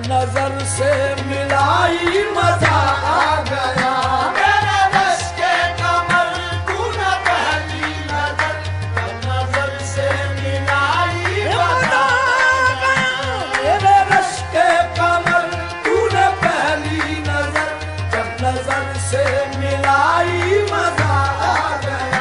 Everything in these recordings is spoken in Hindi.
नजर से मिलाई मजा आ गया। मेरे रश के कमर तूने पहली नजर, जब नजर से मिलाई मजा आ गया। मेरे रश के कमर तूने पहली नजर, जब नजर से मिलाई मजा आ गया।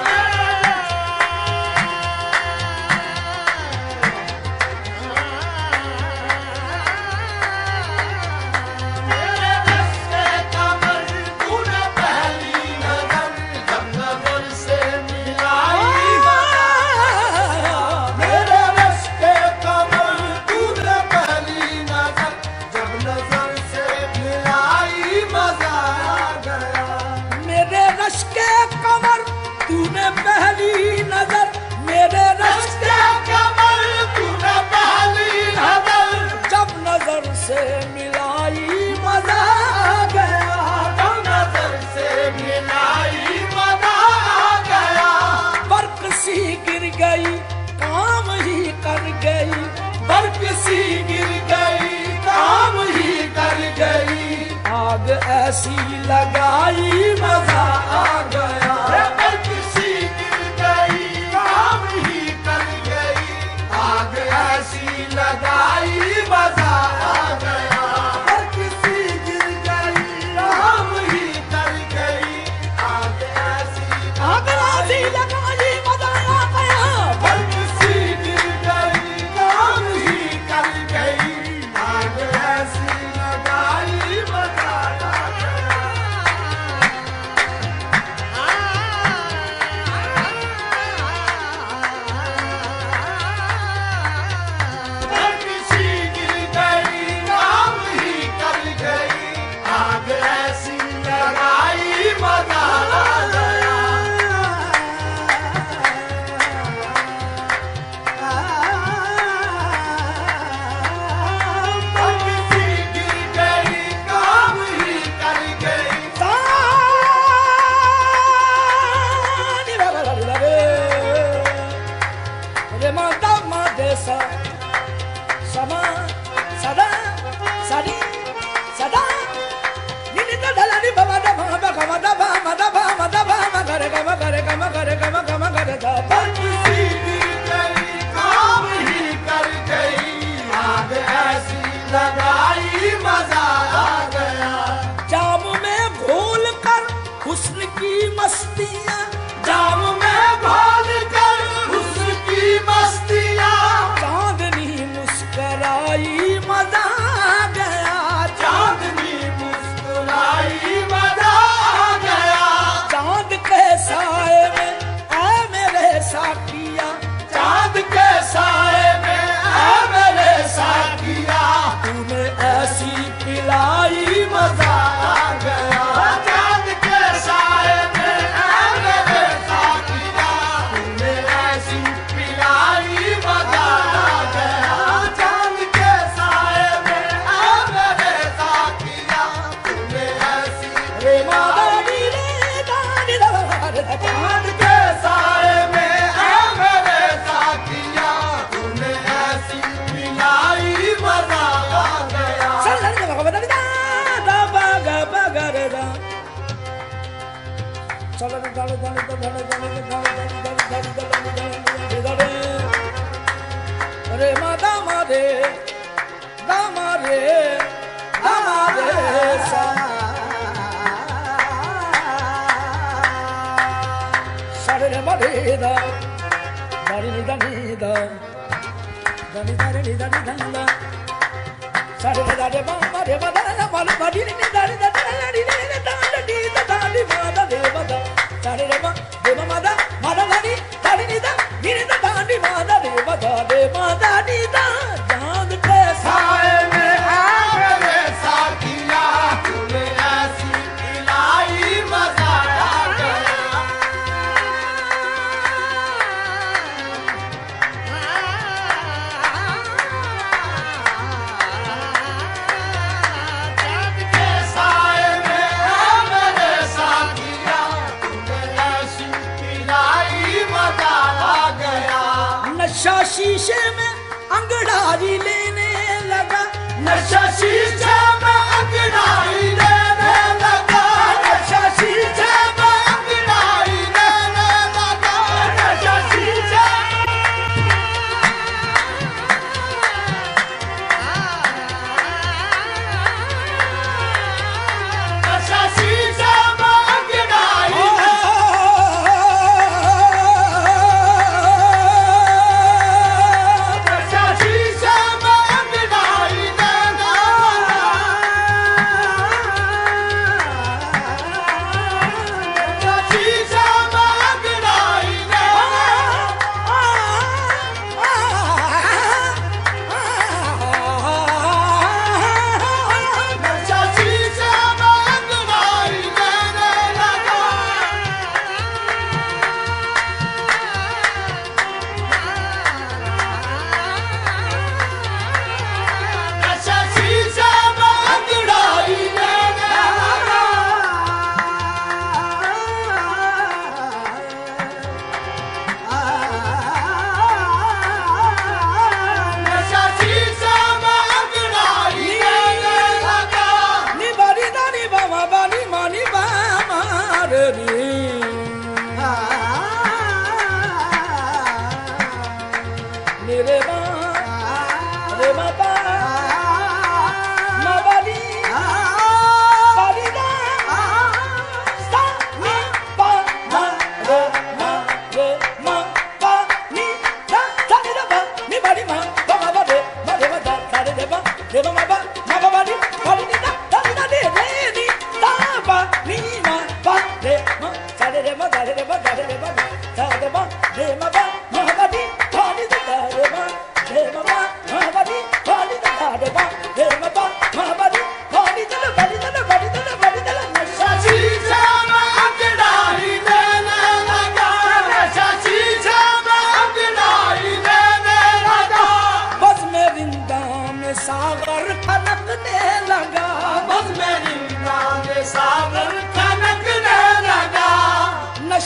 से मिलाई मजा आ गया, जब नजर से मिलाई मजा आ गया। बर्क सी गिर गई काम ही कर गई, बर्क सी गिर गई काम ही कर गई। आग ऐसी लगाई मजा आ गया। बर्क सी गिर गई काम ही कर गई, आग ऐसी लगाई मजा आ गया। बर्क सी गिर गई काम ही कर गई, आग ऐसी लगाई मजा आ गया। बर्क सी गिर गई काम ही कर गई, आग ऐसी लगाई मजा आ गया। बर्क सी गिर गई काम ही कर गई, आग ऐसी लगाई मजा आ गया। बर्क सी गिर गई काम ही कर गई। रे माता माते सा समा सदा सदी सदा निनी दला नि बाबा दा बाबा गमा दा बा मदा बा मदा बा मगरे गमा करे गमा करे गमा गमा करे दा। बर्क सी गिर गई काम ही कर गई, आग ऐसी लगाई मजा आ गया। जाम में घोल कर हुस्न की मस्तियां, जाम में घोल कर हुस्न की मस्तियां। चांदनी मुस्कुराई मजा आ गया, चांदनी मुस्कुराई मजा आ गया। चांद के साए में ऐ मेरे साकिया, चांद के साए में ऐ मेरे साकिया। तूने ऐसी पिलाई मजा आ गया। चांद के साए में ऐ मेरे साकिया, तूने ऐसी पिलाई मजा आ गया। चांद के साए में ऐ मेरे साकिया, तूने ऐसी रे मादा नी रे दानी दा रे। चांद के साए में ऐ मेरे साकिया, तूने ऐसी पिलाई मजा आ गया। रे मादा मारे दामारे दामारे सा सारे रे मारे दा दारी नी दा नी दा दानी दारे नी दा नी दा सारे रे दा रे मा रे मा दा दा मा दा नी नी दा नी दा दा नी नी दा नी दा नी मा दा रे मा दा सारे रे मा दा मा दा नी दा नी दा नी दा नी मा दा रे मा दा नी दा। चांद के साए में आ मेरे साथिया, तूने ऐसी पिलाई मजा आ गया। चांद के साए में आ मेरे साथिया, तूने ऐसी पिलाई मजा आ गया। नशा शीशे में अंगड़ाई लेने लगा, नशा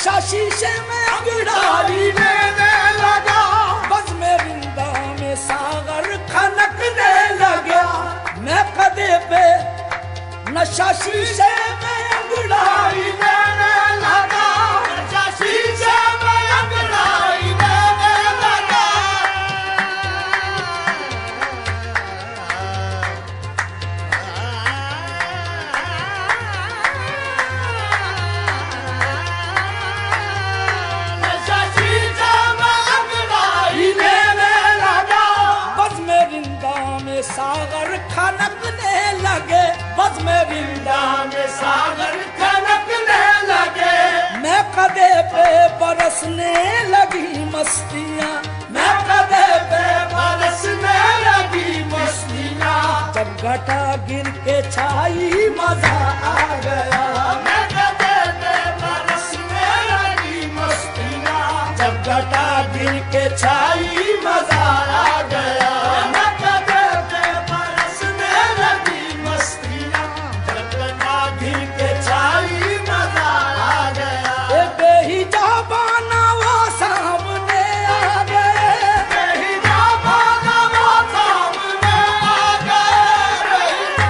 नशा शीशे में अंगड़ाई लेने लगा, बस में रिंदा में सागर खनकने लगा। मैं कदे पे नशा शीशे में अंगड़ाई लेने लगा, नशा शीशे में अंगड़ाई लेने लगा। नशा शीशे में अंगड़ाई लेने लगा, बस में रिंदा में सागर खनकने लगे, बस में रिंदा में सागर खनकने लगे। मैं कदे पे बरसने लगी मस्तियाँ, मैं कदे पे बरसने लगी मस्तियाँ। जब घटा गिर के छाई मजा आ गया, मैं कदे पे बरसने लगी मस्तियाँ। जब घटा गिर के छाई मजा आ गया, मैं कदे पे बरसने लगी मस्तियाँ। जब घटा गिर के छाई मजा आ गया। ए बेहिजाबाना वो सामने आ गए, बेहिजाबाना वो सामने आ गए।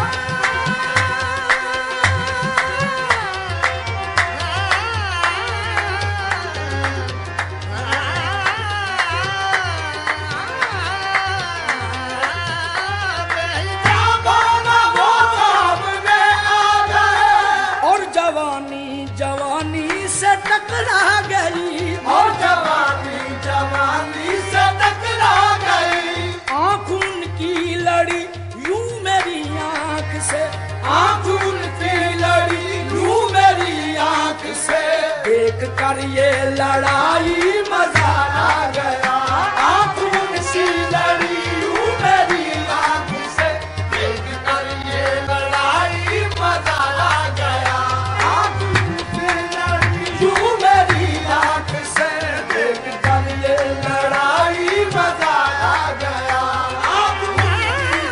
बेहिजाबाना वो सामने आ गए। और जवानी जवानी से टकरा गई, और जवानी जवानी से टकरा गई। आँख उनकी लड़ी यूं मेरी आँख से, आँख उनकी लड़ी यूं मेरी आँख से। देख कर ये लड़ाई मजा आ गया, आँख उनकी लड़ी यूं मेरी आँख से। देख कर ये लड़ाई मजा आ गया, आँख उनकी लड़ी यूं मेरी आँख से। देख कर ये लड़ाई मजा आ गया, आँख उनकी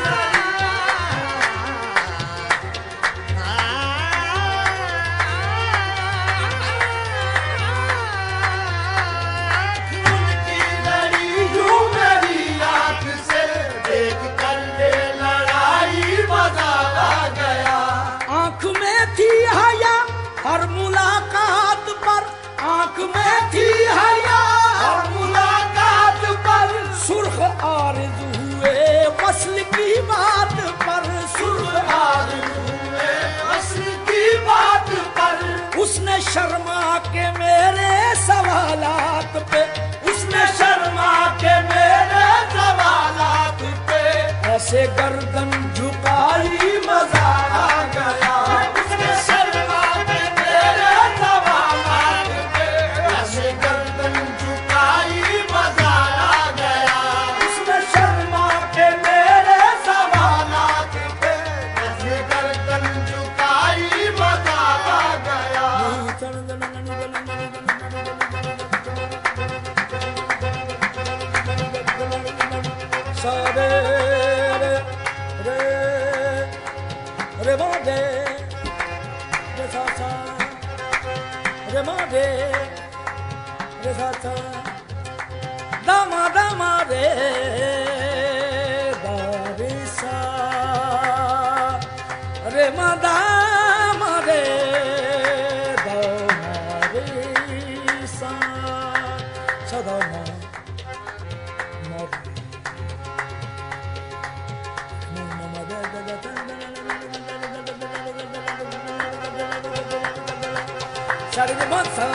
लड़ी यूं मेरी आँख से। देख कर ये लड़ाई मजा आ गया। आँख में थी हया हर मुलाकात पर, आँख में थी हया हर मुलाकात पर। सुर्ख आरज़ू हुए वस्ल की बात पर, सुर्ख आरज़ू हुए वस्ल की बात पर। उसने शर्मा के मेरे सवालात पे, उसने शर्मा के मेरे सवालात पे। ऐसे गर्दन झुकाई मजा आ गया, उसने शर्मा के मेरे सवालात पे। ऐसे गर्दन झुकाई मजा आ गया, उसने शर्मा के मेरे सवालात पे। ऐसे गर्दन झुकाई मजा आ गया। सारे रे रे रे मादे रे सा सा रे मादे रे सा सा दामा दामा रे दा रे सा रे मा दामा रे दा मा रे सा सदा मा Shari de Mansa.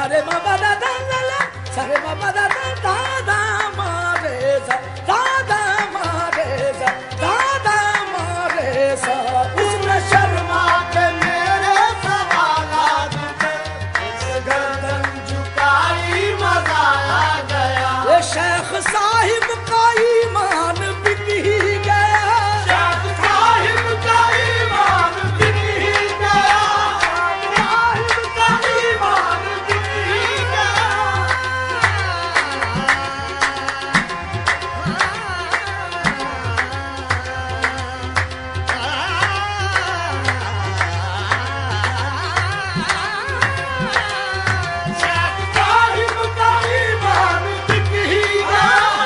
सारे मामा दा दा ला सारे मामा दा दा दा दा मा रे सा दा दा मा रे सा दा दा मा रे सा उसने शर्मा के मेरे सवालात पे गर्दन झुकाई मजा आ गया ये शेख साहिब का ईमान बिक ही गया शेख साहिब का ईमान बिक ही गया साहिब का ईमान बिक ही गया शेख साहिब का ईमान बिक ही गया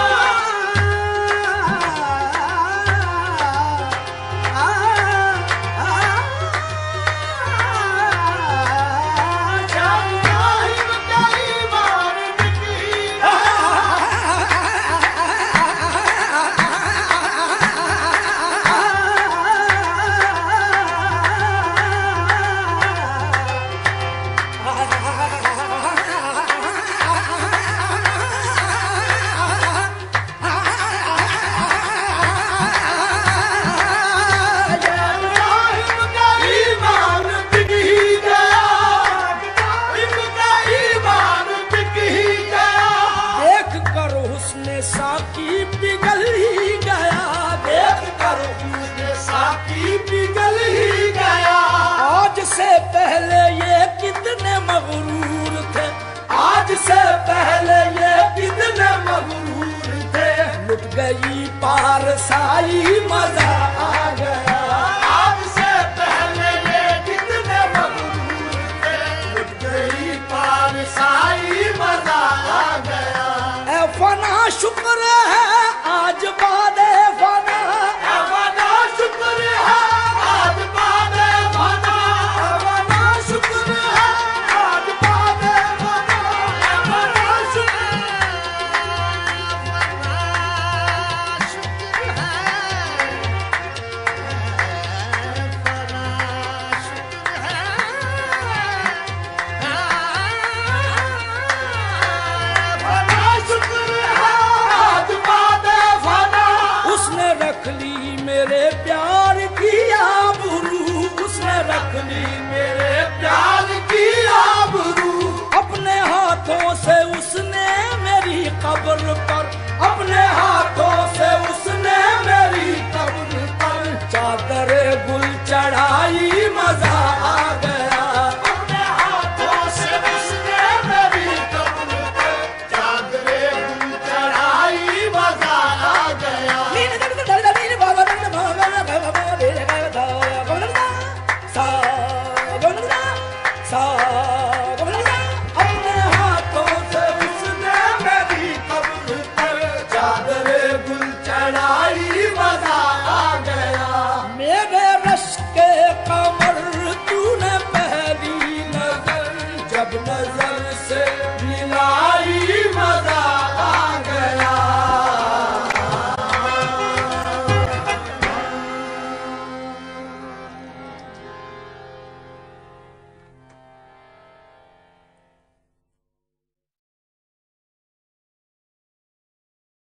साकी पिघल ही गया देख कर उसने साकी पिघल ही गया आज से पहले ये कितने मगरूर थे आज से पहले ये कितने मगरूर थे लुट गई पारसाई मजा आ गया